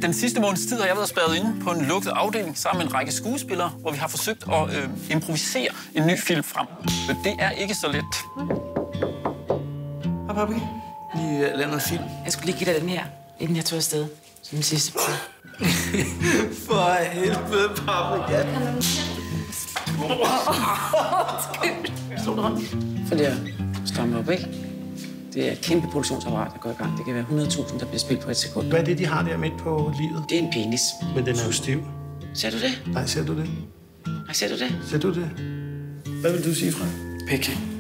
Den sidste måneds tid har jeg været spærret inde på en lukket afdeling sammen med en række skuespillere, hvor vi har forsøgt at improvisere en ny film frem. Men det er ikke så let. Hej, papi. Lige lavet noget film. Jeg skulle lige give dig den her, inden jeg tog afsted. Som den sidste prøve. For helvede, papi. Ja. For det at stramme op, ikke? Det er et kæmpe produktionsapparat, der går i gang. Det kan være 100.000, der bliver spillet på et sekund. Hvad er det, de har der midt på livet? Det er en penis. Men den er jo stiv. Ser du det? Nej, ser du det? Nej, ser du det? Ser du det? Hvad vil du sige, Frank? Pæk.